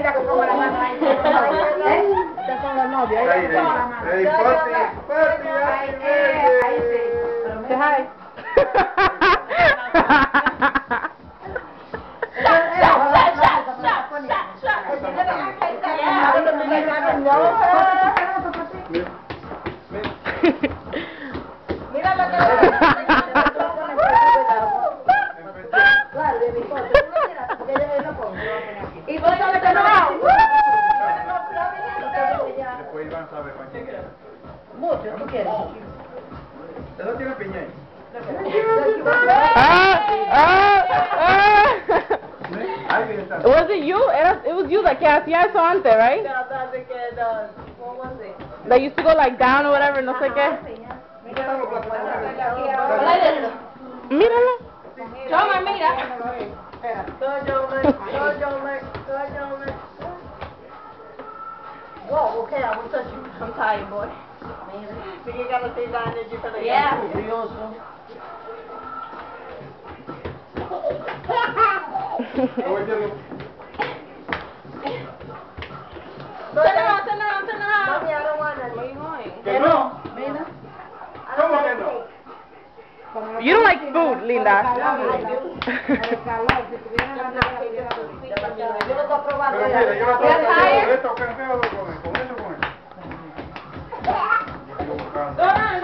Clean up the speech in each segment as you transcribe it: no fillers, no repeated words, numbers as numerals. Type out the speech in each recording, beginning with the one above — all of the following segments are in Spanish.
mira que pongo la mano ahí. Estos son los novios. Ahí pongo la mano. Ahí sí. Say hi. Mira lo que y vos sabes que no. Después Iván sabe para quién es. Mucho, ¿tú quieres? ¿Usted no tiene piña ahí? Was it you? It was you that hacía eso antes, right? What was it? That used to go like down or whatever, no sé qué. Míralo. Toma, mira. Whoa, okay, I will touch you. I'm tired, boy. So you gotta stay down there for the Turn around. Mommy, I don't want to. Where you going? ¿Que no? ¿Cómo que no? You don't like food, Linda. Yo lo estoy probando. Pero mira, yo no ¿You're tired? ¿Con esto qué feo lo comen? ¿Con eso o con eso? Go around.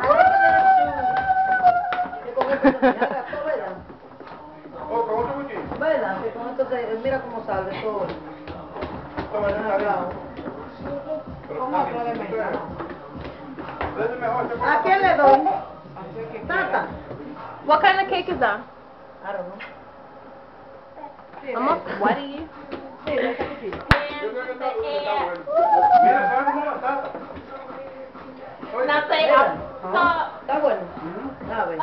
Oh, ¿con otro cuchillo? ¿Verdad? Que con esto mira cómo sale todo. Toma, está bien. Con otro de mesa. Entonces mejor se ¿A quién le doy? Tata. What kind of cake is that? I don't know. I'm not sweaty. Sí, de ese cuchillo. Yo creo que está bueno. Mira, ¿sabes cómo la salsa? Now say, Está bueno. A ver.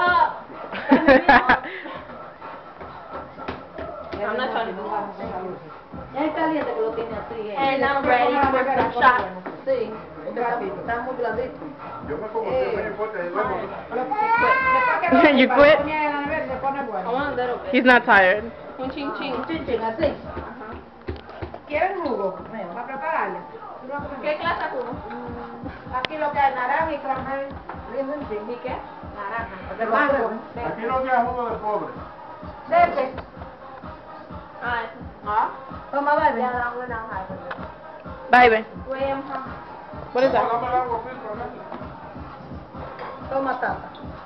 I'm not trying to do Es caliente que lo tiene así. And I'm ready for some shots. Sí, está muy blandito. Yo me como que me importa el huevo. You quit? I want a little bit. He's not tired. Un chin chin. Chin, así. ¿Quieren jugo? Para prepararle. ¿Qué clase de jugo? Aquí lo que hay naranja y caramel. ¿Y qué? Naranja. De mango. Aquí no queda jugo de pobre. Dete. Ah, eso. ¿Ah? Toma, baby. Yeah, that one I'll have it. Baby, William, what is that? Dame el agua filtro, ¿no? Toma, tata.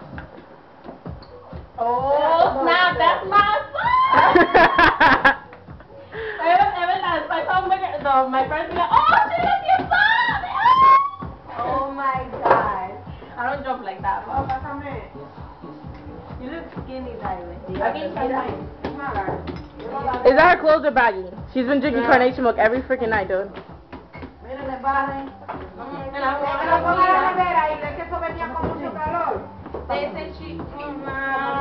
Oh, snap, that's my son! Every time my phone, my friends be like, oh, shit, that's your son! Oh my god. I don't jump like that, but you look skinny, David. I can try mine. Is that her clothes or baggy? She's been drinking carnation milk every freaking night, dude. Mira, le barren. And I want Pero ponga la nevera y ve que eso venía con mucho calor. they said she, no.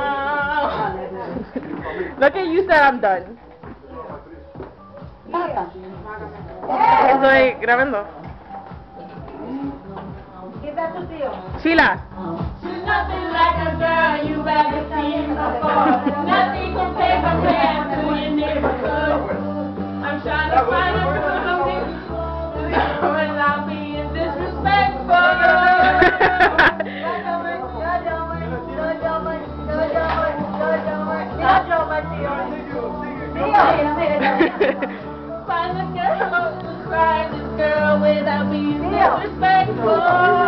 Look at you said I'm done. Tata. Estoy grabando. ¿Qué tal tu tío? Sheila. She's nothing like a girl you've ever seen before. Nothing compared to your neighborhood. I'm trying to find a something without being disrespectful. Find a girl to describe this girl without being disrespectful.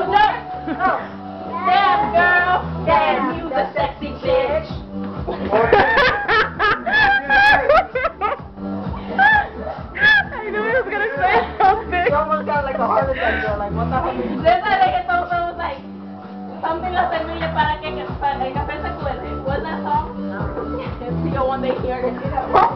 Damn girl, damn you the sexy bitch. I knew he was gonna say something. You almost got like a heart attack, girl. Like, what the hell? There's a reggaeton song was like something la semilla para que el café se cuece. What's that song? It's the one they hear.